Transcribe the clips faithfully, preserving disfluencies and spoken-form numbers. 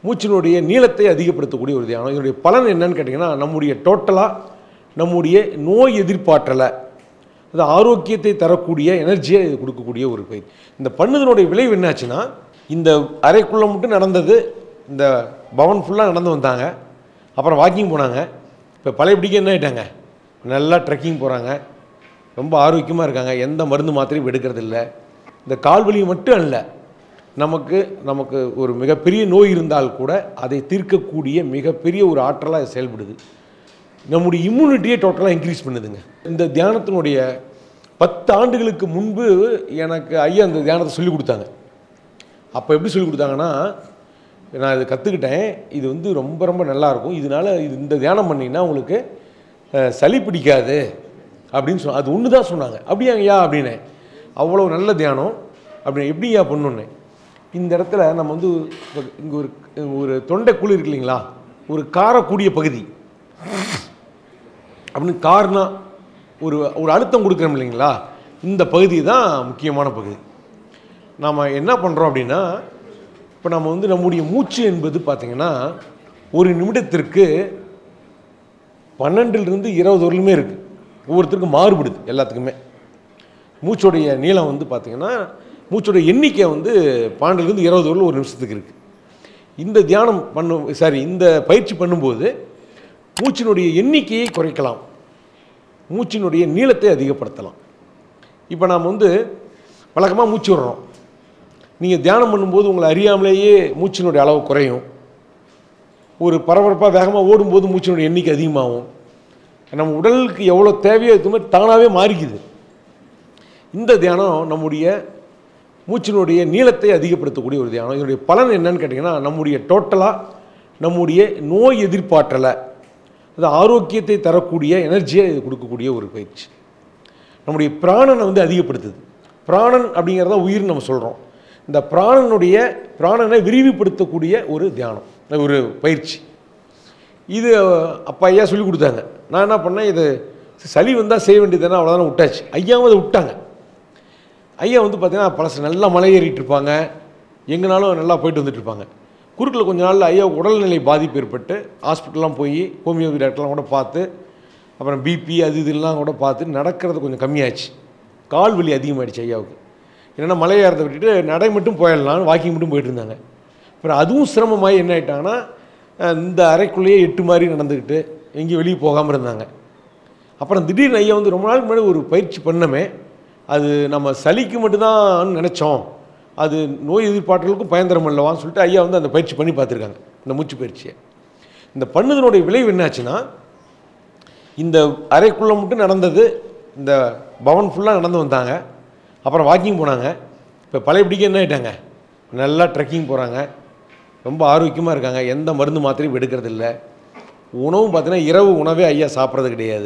மூச்சினுடைய நீளத்தை அதிகப்படுத்தக்கூடிய ஒரு தியானம். இதனுடைய பலன் என்னன்னு கேட்டிங்கன்னா, நம்முடைய டோட்டலாக நம்முடைய நோய் எதிர்ப்பாற்றலை, அது ஆரோக்கியத்தை தரக்கூடிய எனர்ஜியை இது கொடுக்கக்கூடிய ஒரு பயிர். இந்த பண்ணதனுடைய விளைவு என்னாச்சுன்னா, இந்த அறைக்குள்ளே மட்டும் நடந்தது, இந்த பவன் ஃபுல்லாக நடந்து வந்தாங்க, அப்புறம் வாக்கிங் போனாங்க. இப்போ பழையபடிக்கு என்ன ஆகிட்டாங்க, நல்லா ட்ரெக்கிங் போகிறாங்க, ரொம்ப ஆரோக்கியமாக இருக்காங்க, எந்த மருந்து மாத்திரையும் எடுக்கிறதில்ல. இந்த கால்வலி மட்டும் அல்ல, நமக்கு நமக்கு ஒரு மிகப்பெரிய நோய் இருந்தால் கூட அதை தீர்க்கக்கூடிய மிகப்பெரிய ஒரு ஆற்றலாக செயல்படுது. நம்முடைய இம்யூனிட்டியை டோட்டலாக இன்க்ரீஸ் பண்ணுதுங்க. இந்த தியானத்தினுடைய பத்து ஆண்டுகளுக்கு முன்பு எனக்கு ஐயா அந்த தியானத்தை சொல்லிக் கொடுத்தாங்க. அப்போ எப்படி சொல்லிக் கொடுத்தாங்கன்னா, நான் இதை கற்றுக்கிட்டேன், இது வந்து ரொம்ப ரொம்ப நல்லாயிருக்கும், இதனால் இது இந்த தியானம் பண்ணிங்கன்னா உங்களுக்கு சளி பிடிக்காது அப்படின்னு சொன்ன. அது ஒன்று தான் சொன்னாங்க. அப்படியா ஐயா அப்படின்னே, அவ்வளோ நல்ல தியானம் அப்படி எப்படியா பண்ணுன்னு. இந்த இடத்துல நம்ம வந்து இங்கே ஒரு ஒரு தொண்டைக்குழி இருக்கு இல்லைங்களா, ஒரு காரக்கூடிய பகுதி அப்படின்னு கார்னா ஒரு ஒரு அழுத்தம் கொடுக்குறோம் இல்லைங்களா, இந்த பகுதி தான் முக்கியமான பகுதி. நாம் என்ன பண்ணுறோம் அப்படின்னா, இப்போ நம்ம வந்து நம்முடைய மூச்சு என்பது பார்த்திங்கன்னா ஒரு நிமிடத்திற்கு பன்னெண்டுலேருந்து இருபது வரலுமே இருக்குது. ஒவ்வொருத்தருக்கும் மாறுபடுது எல்லாத்துக்குமே. மூச்சோடைய நீளம் வந்து பார்த்திங்கன்னா, மூச்சோடைய எண்ணிக்கை வந்து பன்னெண்டுலேருந்து இருபது வரலும் ஒரு நிமிஷத்துக்கு இருக்குது. இந்த தியானம் பண்ணும் சாரி இந்த பயிற்சி பண்ணும்போது மூச்சினுடைய எண்ணிக்கையை குறைக்கலாம், மூச்சினுடைய நீளத்தை அதிகப்படுத்தலாம். இப்போ நாம் வந்து வழக்கமாக மூச்சு விடுறோம், நீங்கள் தியானம் பண்ணும்போது உங்களை அறியாமலேயே மூச்சினுடைய அளவு குறையும். ஒரு பரபரப்பாக வேகமாக ஓடும்போது மூச்சினுடைய எண்ணிக்கை அதிகமாகும். நம்ம உடலுக்கு எவ்வளோ தேவையோ இது மாதிரி தானாகவே மாறிக்குது. இந்த தியானம் நம்முடைய மூச்சினுடைய நீளத்தை அதிகப்படுத்தக்கூடிய ஒரு தியானம். இதனுடைய பலன் என்னன்னு கேட்டிங்கன்னா, நம்முடைய டோட்டலாக நம்முடைய நோய் எதிர்ப்பாற்றலை, அது ஆரோக்கியத்தை தரக்கூடிய எனர்ஜியை இது கொடுக்கக்கூடிய ஒரு பயிற்சி. நம்முடைய பிராணனை வந்து அதிகப்படுத்துது. பிராணன் அப்படிங்கிறத உயிர் நம்ம சொல்கிறோம். இந்த பிராணனுடைய பிராணனை விரிவுபடுத்தக்கூடிய ஒரு தியானம், ஒரு பயிற்சி. இது அப்போ ஐயா சொல்லி கொடுத்தாங்க. நான் என்ன பண்ணேன், இது சளி வந்தால் செய்ய வேண்டியதுன்னா அவ்வளோதானே விட்டாச்சு. ஐயாவும் அதை விட்டாங்க. ஐயா வந்து பார்த்தீங்கன்னா பழசு நல்லா மலை ஏறிட்டு இருப்பாங்க, எங்கேனாலும் நல்லா போயிட்டு வந்துட்டு இருப்பாங்க. குறுக்கில் கொஞ்ச நாளில் ஐயா உடல்நிலை பாதிப்பு ஏற்பட்டு ஹாஸ்பிட்டல்லாம் போய் ஹோமியோபதி டாக்டர்லாம் கூட பார்த்து, அப்புறம் பிபி அது இதெல்லாம் கூட பார்த்து நடக்கிறது கொஞ்சம் கம்மியாச்சு. கால் வலி அதிகமாகிடுச்சு ஐயாவுக்கு. என்னென்னா மலை ஏறதை விட்டுட்டு நடை மட்டும் போயிடலாம், வாக்கிங் மட்டும் போயிட்டு இருந்தாங்க. அப்புறம் அதுவும் சிரமமாகி என்ன ஆகிட்டாங்கன்னா, இந்த அறைக்குள்ளேயே எட்டு மாதிரி நடந்துக்கிட்டு எங்கேயும் வெளியே போகாமல் இருந்தாங்க. அப்புறம் திடீர்னு ஐயா வந்து ரொம்ப நாளுக்கு முன்னாடி ஒரு பயிற்சி பண்ணமே, அது நம்ம சளிக்கு மட்டும்தான் நினச்சோம், அது நோய் எதிர்ப்பாற்றலுக்கும் பயன்தரம் அல்லவான்னு சொல்லிட்டு ஐயா வந்து அந்த பயிற்சி பண்ணி பார்த்துருக்காங்க, இந்த மூச்சு பயிற்சியை. இந்த பண்ணதனுடைய விளைவு என்னாச்சுன்னா, இந்த அறைக்குள்ளே மட்டும் நடந்தது, இந்த பவன் ஃபுல்லாக நடந்து வந்தாங்க, அப்புறம் வாக்கிங் போனாங்க. இப்போ பழையபடிக்கு என்ன ஆகிட்டாங்க, நல்லா ட்ரெக்கிங் போகிறாங்க, ரொம்ப ஆரோக்கியமாக இருக்காங்க, எந்த மருந்து மாத்திரையும் எடுக்கிறதில்ல. உணவும் பார்த்தீங்கன்னா இரவு உணவே ஐயா சாப்பிட்றது கிடையாது.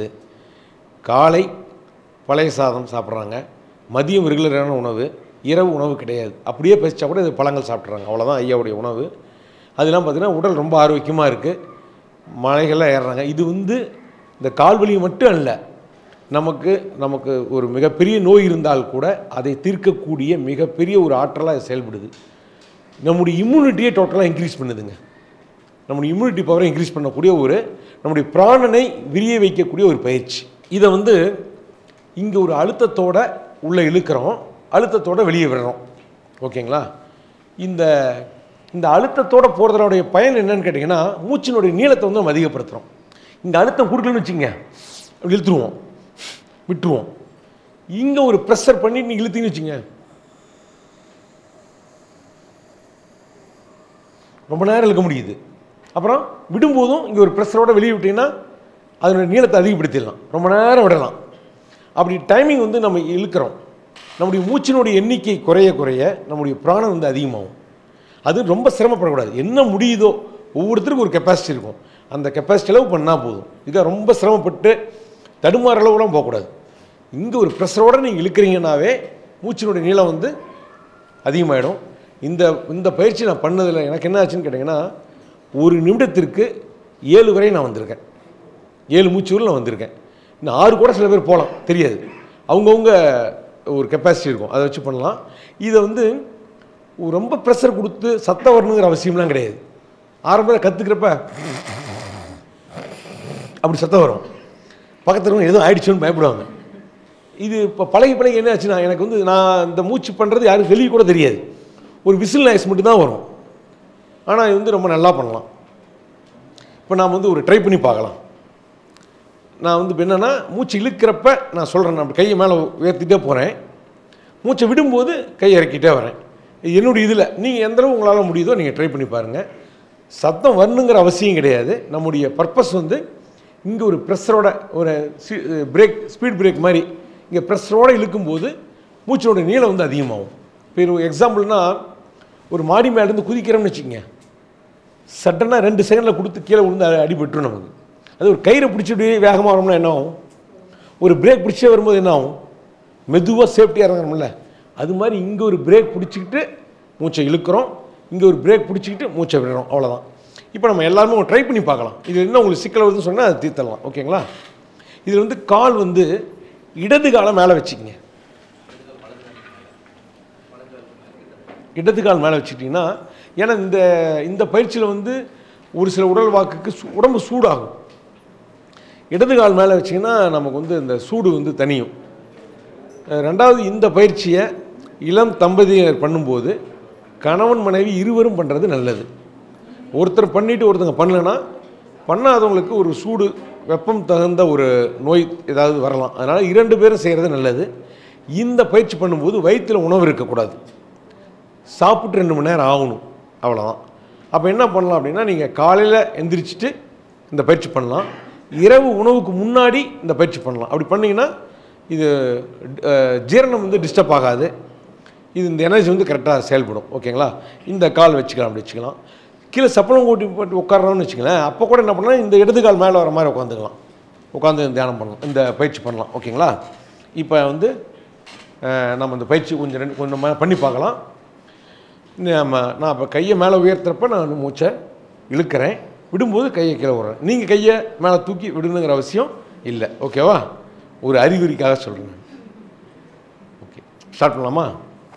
காலை பழைய சாதம் சாப்பிட்றாங்க, மதியம் ரெகுலரான உணவு, இரவு உணவு கிடையாது. அப்படியே பசிச்சா கூட இது பழங்கள் சாப்பிட்றாங்க, அவ்வளோதான் ஐயாவுடைய உணவு. அதெல்லாம் பார்த்திங்கன்னா உடல் ரொம்ப ஆரோக்கியமாக இருக்குது, மலைகள்லாம் ஏறுறாங்க. இது வந்து இந்த கால்வலி மட்டும் அல்ல, நமக்கு நமக்கு ஒரு மிகப்பெரிய நோய் இருந்தால் கூட அதை தீர்க்கக்கூடிய மிகப்பெரிய ஒரு ஆற்றலாக செயல்படுது. நம்முடைய இம்யூனிட்டியை டோட்டலாக இன்க்ரீஸ் பண்ணுதுங்க. நம்முடைய இம்யூனிட்டி பவரை இன்க்ரீஸ் பண்ணக்கூடிய ஒரு, நம்முடைய பிராணனை விரிய வைக்கக்கூடிய ஒரு பயிற்சி. இதை வந்து இங்கே ஒரு அழுத்தத்தோடு உள்ளே இழுக்கிறோம், அழுத்தத்தோடு வெளியே விடுறோம். ஓகேங்களா? இந்த இந்த அழுத்தத்தோடு போகிறதனுடைய பயன் என்னன்னு கேட்டிங்கன்னா, மூச்சினுடைய நீளத்தை வந்து நம்ம அதிகப்படுத்துகிறோம். இந்த அழுத்தம் கொடுக்கலன்னு வச்சுங்க, இழுத்துருவோம், விட்டுருவோம். இங்கே ஒரு ப்ரெஷர் பண்ணி நீங்கள் இழுத்தீங்கன்னு வச்சுங்க, ரொம்ப நேரம் இழுக்க முடியுது. அப்புறம் விடும்போதும் இங்கே ஒரு ப்ரெஷரோட வெளியே விட்டிங்கன்னா அதனுடைய நீளத்தை அதிகப்படுத்திடலாம், ரொம்ப நேரம் விடலாம். அப்படி டைமிங் வந்து நம்ம இழுக்கிறோம். நம்முடைய மூச்சினுடைய எண்ணிக்கை குறைய குறைய நம்முடைய பிராணம் வந்து அதிகமாகும். அது ரொம்ப சிரமப்படக்கூடாது. என்ன முடியுதோ, ஒவ்வொருத்தருக்கும் ஒரு கெப்பாசிட்டி இருக்கும், அந்த கெப்பாசிட்டி அளவு பண்ணால் போதும். இதை ரொம்ப சிரமப்பட்டு தடுமாற அளவுலாம் போகக்கூடாது. இங்கே ஒரு ப்ரெஷரோடு நீங்கள் இழுக்கிறீங்கன்னாவே மூச்சினுடைய நீளம் வந்து அதிகமாகிடும். இந்த இந்த பயிற்சி நான் பண்ணதில் எனக்கு என்ன ஆச்சுன்னு கேட்டிங்கன்னா, ஒரு நிமிடத்திற்கு ஏழு வரை நான் வந்திருக்கேன், ஏழு மூச்சுகள் நான் வந்திருக்கேன். இன்னும் ஆறு கூட சில பேர் போகலாம், தெரியாது. அவங்கவுங்க ஒரு கெப்பாசிட்டி இருக்கும், அதை வச்சு பண்ணலாம். இதை வந்து ரொம்ப ப்ரெஷர் கொடுத்து சத்தம் வரணுங்கிற அவசியம்லாம் கிடையாது. ஆரம்பத்தில் கற்றுக்கிறப்ப அப்படி சத்தம் வரும். பக்கத்தில் எதுவும் ஆயிடுச்சுன்னு பயப்படுவாங்க. இது இப்போ பழகி பழகி என்ன ஆச்சுன்னா, எனக்கு வந்து நான் இந்த மூச்சு பண்ணுறது யாரும் வெளியே கூட தெரியாது. ஒரு விசில் நாய்ஸ் மட்டும்தான் வரும். ஆனால் இது வந்து ரொம்ப நல்லா பண்ணலாம். இப்போ நாம் வந்து ஒரு ட்ரை பண்ணி பார்க்கலாம். நான் வந்து இப்போ என்னென்னா, மூச்சு இழுக்கிறப்ப நான் சொல்கிறேன், நான் கையை மேலே உயர்த்திட்டே போகிறேன். மூச்சை விடும்போது கையை இறக்கிட்டே வரேன். என்னுடைய இதில் நீங்கள் எந்தளவு உங்களால் முடியுதோ நீங்கள் ட்ரை பண்ணி பாருங்கள். சத்தம் வரணுங்கிற அவசியம் கிடையாது. நம்முடைய பர்பஸ் வந்து இங்கே ஒரு ப்ரெஷரோட ஒரு பிரேக் ஸ்பீட் பிரேக் மாதிரி இங்கே ப்ரெஷரோடு இழுக்கும்போது மூச்சோட நீளம் வந்து அதிகமாகும். இப்போ ஒரு எக்ஸாம்பிள்னால், ஒரு மாடி மேலேருந்து குதிக்கிறோம்னு வச்சுக்கோங்க, சட்டனாக ரெண்டு செகண்டில் கொடுத்து கீழே விழுந்து அடிபட்டுரும் நமக்கு. அது ஒரு கயிறை பிடிச்சிட்டு வேகமாக வரோம்னா என்ன ஆகும்? ஒரு பிரேக் பிடிச்சே வரும்போது என்ன ஆகும்? மெதுவாக சேஃப்டியாக இறங்கணும்ல. அது மாதிரி இங்கே ஒரு பிரேக் பிடிச்சிக்கிட்டு மூச்சை இழுக்கிறோம், இங்கே ஒரு பிரேக் பிடிச்சிக்கிட்டு மூச்சை விடுறோம், அவ்வளோதான். இப்போ நம்ம எல்லாருமே ட்ரை பண்ணி பார்க்கலாம். இது என்ன உங்களுக்கு சிக்கல் வருதுன்னு சொன்னால் அது தீர்த்தலாம். ஓகேங்களா? இதில் வந்து கால் வந்து இடது காலை மேலே வச்சுக்கிங்க. இடது கால் மேலே வச்சுக்கிட்டிங்கன்னா, ஏன்னா இந்த இந்த பயிற்சியில் வந்து ஒரு சில உடல் வாக்குக்கு உடம்பு சூடாகும். இடது கால் மேலே வச்சிங்கன்னா நமக்கு வந்து இந்த சூடு வந்து தனியும். ரெண்டாவது, இந்த பயிற்சியை இளம் தம்பதியர் பண்ணும்போது கணவன் மனைவி இருவரும் பண்ணுறது நல்லது. ஒருத்தர் பண்ணிவிட்டு ஒருத்தங்க பண்ணலைன்னா பண்ணாதவங்களுக்கு ஒரு சூடு வெப்பம் தகுந்த ஒரு நோய் ஏதாவது வரலாம். அதனால் இரண்டு பேரும் செய்கிறது நல்லது. இந்த பயிற்சி பண்ணும்போது வயிற்றில் உணவு இருக்கக்கூடாது. சாப்பிட்டு ரெண்டு மணி நேரம் ஆகணும், அவ்வளோதான். அப்போ என்ன பண்ணலாம் அப்படின்னா, நீங்கள் காலையில் எந்திரிச்சிட்டு இந்த பயிற்சி பண்ணலாம். இரவு உணவுக்கு முன்னாடி இந்த பயிற்சி பண்ணலாம். அப்படி பண்ணிங்கன்னா இது ஜீரணம் வந்து டிஸ்டர்ப் ஆகாது. இது இந்த எனர்ஜி வந்து கரெக்டாக செயல்படும். ஓகேங்களா? இந்த கால் வச்சுக்கலாம், அப்படி வச்சுக்கலாம். கீழே சப்பளம் கூட்டி போட்டு உட்காரணும்னு வச்சுக்கலாம். அப்போ கூட என்ன பண்ணலாம், இந்த இடது கால் மேலே வர மாதிரி உட்காந்துக்கலாம். உட்காந்து தியானம் பண்ணலாம், இந்த பயிற்சி பண்ணலாம். ஓகேங்களா? இப்போ வந்து நம்ம இந்த பயிற்சி கொஞ்சம் ரெண்டு கொஞ்சம் பண்ணி பார்க்கலாம். நம்ம நான் இப்போ கையை மேலே உயர்த்துறப்ப நான் மூச்சை இழுக்கிறேன், விடும்போது கையை கீழே விடுறேன். நீங்கள் கையை மேலே தூக்கி விடணுங்கிற அவசியம் இல்லை. ஓகேவா? ஒரு அறிகுறிக்காக சொல்கிறேன். ஓகே, ஸ்டார்ட் பண்ணலாமா?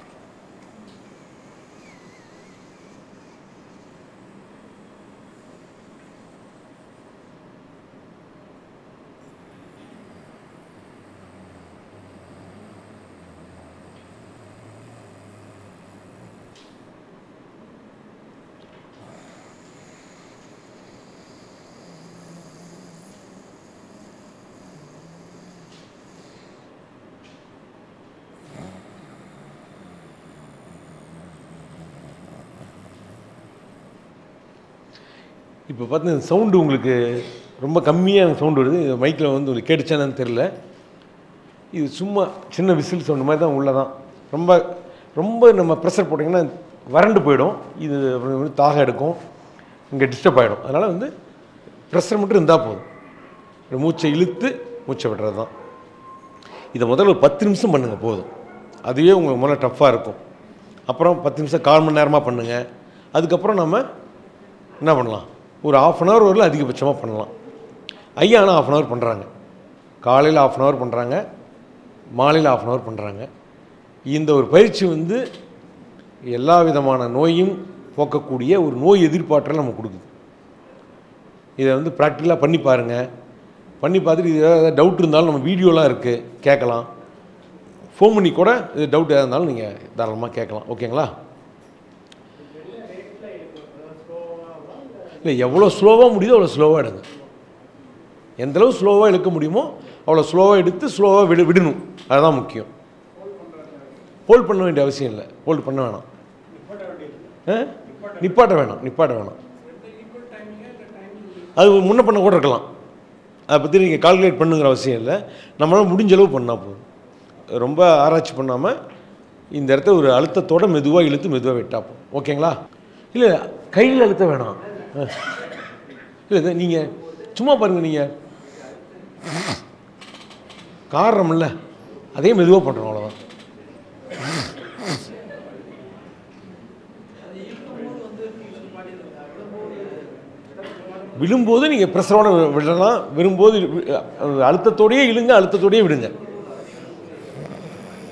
இப்போ பார்த்தீங்கன்னா சவுண்டு உங்களுக்கு ரொம்ப கம்மியாக சவுண்டு வருது. மைக்கில் வந்து உங்களுக்கு கேட்டுச்சானு தெரில. இது சும்மா சின்ன விசில் சவுண்டு மாதிரி தான் உள்ளதான். ரொம்ப ரொம்ப நம்ம ப்ரெஷர் போட்டிங்கன்னா வறண்டு போயிடும். இது தாக எடுக்கும், இங்கே டிஸ்டர்ப் ஆகிடும். அதனால் வந்து ப்ரெஷர் மட்டும் இருந்தால் போதும். மூச்சை இழுத்து மூச்சை விடுறது தான். இதை முதல்ல ஒரு பத்து நிமிஷம் பண்ணுங்கள் போதும். அதுவே உங்களுக்கு முதல்ல டஃப்பாக இருக்கும். அப்புறம் பத்து நிமிஷம் கால் மணி நேரமாக பண்ணுங்கள். அதுக்கப்புறம் நம்ம என்ன பண்ணலாம், ஒரு ஆஃப் அன் ஹவர் வரல அதிகபட்சமாக பண்ணலாம். ஐயா ஆனால் ஆஃப் அன் ஹவர் பண்ணுறாங்க, காலையில் ஆஃப் அன் ஹவர் பண்ணுறாங்க, மாலையில் ஆஃப் அன் ஹவர் பண்ணுறாங்க. இந்த ஒரு பயிற்சி வந்து எல்லா விதமான நோயும் போக்கக்கூடிய ஒரு நோய் எதிர்ப்பாற்றல் நமக்கு கொடுக்குது. இதை வந்து ப்ராக்டிக்கலாக பண்ணி பாருங்கள். பண்ணி பார்த்துட்டு இது ஏதாவது டவுட் இருந்தாலும் நம்ம வீடியோலாம் இருக்குது, கேட்கலாம். ஃபோன் பண்ணி கூட இது டவுட் எதாக இருந்தாலும் நீங்கள் தாராளமாக கேட்கலாம். ஓகேங்களா? இல்லை, எவ்வளோ ஸ்லோவாக முடியுதோ அவ்வளோ ஸ்லோவாக எடுங்க. எந்தளவு ஸ்லோவாக இழுக்க முடியுமோ அவ்வளோ ஸ்லோவாக எடுத்து ஸ்லோவாக விடு விடணும் அதுதான் முக்கியம். ஹோல்ட் பண்ண வேண்டிய அவசியம் இல்லை. ஹோல்ட் பண்ண வேணாம், நிப்பாட்ட வேணாம் நிப்பாட்ட வேணாம் அது முன்ன பண்ண கூட இருக்கலாம். அதை பற்றி நீங்கள் கால்குலேட் பண்ணுங்கிற அவசியம் இல்லை. நம்மளால் முடிஞ்ச அளவு பண்ணால் போதும். ரொம்ப ஆராய்ச்சி பண்ணாமல் இந்த இடத்த ஒரு அழுத்தத்தோடு மெதுவாக இழுத்து மெதுவாக விட்டால் போதும். ஓகேங்களா? இல்லை, கையில் அழுத்த வேணாம். இல்லை, நீங்கள் சும்மா பாருங்கள். நீங்கள் காரணம் இல்லை, அதே மெதுவாக பண்ணுறோம், அவ்வளோதான். விழும்போது நீங்கள் ப்ரெஷரோட விடலாம், விடும்போது அழுத்தத்தோடையே இழுங்க, அழுத்தத்தோடையே விடுங்க.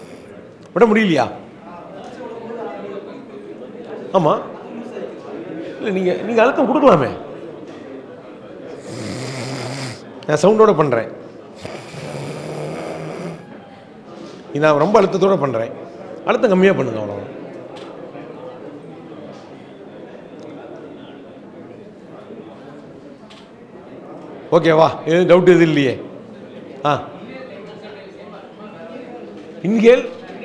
விட முடியலையா? ஆமாம், இல்லை நீங்கள் நீங்கள் அழுத்தம் கொடுக்கலாமே. நான் சவுண்டோட பண்ணுறேன், நான் ரொம்ப அழுத்தத்தோடு பண்ணுறேன். அழுத்தம் கம்மியாக பண்ணுங்க, அவ்வளோ. ஓகேவா? எதுவும் டவுட் எதுவும் இல்லையே? ஆ, இன்ஹேல்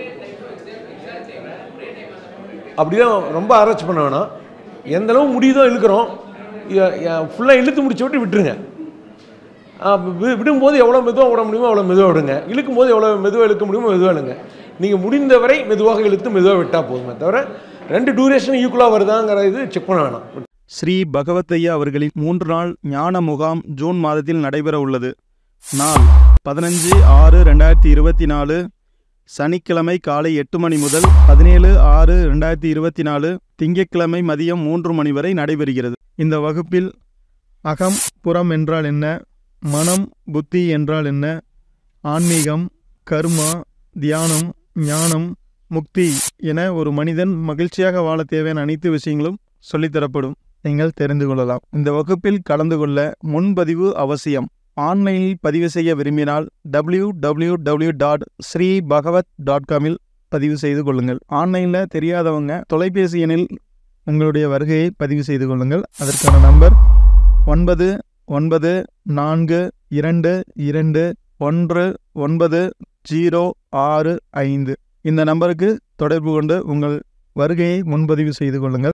அப்படிதான் ரொம்ப ஆராய்ச்சி பண்ண வேணாம். எந்த அளவு முடியுதோ இழுக்கிறோம், ஃபுல்லாக இழுத்து முடிச்சு விட்டு விட்டுருங்க. விடும்போது எவ்வளோ மெதுவாக விட முடியுமோ அவ்வளோ மெதுவாக விடுங்க. இழுக்கும் போது எவ்வளோ மெதுவாக இழுக்க முடியுமோ மெதுவாக இழுங்க. நீங்கள் முடிந்தவரை மெதுவாக இழுத்து மெதுவாக விட்டால் போதுமே தவிர ரெண்டு டூரேஷன் ஈக்குவலாக வருதாங்கிற இது செக் பண்ண வேணாம். ஸ்ரீ பகவத்தையா அவர்களின் மூன்று நாள் ஞான முகாம் ஜூன் மாதத்தில் நடைபெற உள்ளது. நாள் பதினஞ்சு ஆறு ரெண்டாயிரத்தி இருபத்தி நாலு சனிக்கிழமை காலை எட்டு மணி முதல் பதினேழு ஆறு ரெண்டாயிரத்தி இருபத்தி நாலு திங்கட்கிழமை மதியம் மூன்று மணி வரை நடைபெறுகிறது. இந்த வகுப்பில் அகம் புறம் என்றால் என்ன, மனம் புத்தி என்றால் என்ன, ஆன்மீகம், கர்மா, தியானம், ஞானம், முக்தி என ஒரு மனிதன் மகிழ்ச்சியாக வாழ தேவையான அனைத்து விஷயங்களும் சொல்லித்தரப்படும். நீங்கள் தெரிந்து கொள்ளலாம். இந்த வகுப்பில் கலந்து கொள்ள முன்பதிவு அவசியம். ஆன்லைனில் பதிவு செய்ய விரும்பினால் W W W dot Sri Bhagavat dot காமில் பதிவு செய்து கொள்ளுங்கள். ஆன்லைனில் தெரியாதவங்க தொலைபேசி எண்ணில் உங்களுடைய வருகையை பதிவு செய்து கொள்ளுங்கள். அதற்கான நம்பர் ஒன்பது ஒன்பது நான்கு இரண்டு இரண்டு ஒன்று ஒன்பது ஜீரோ ஆறு ஐந்து. இந்த நம்பருக்கு தொடர்பு கொண்டு உங்கள் வருகையை முன்பதிவு செய்து கொள்ளுங்கள்.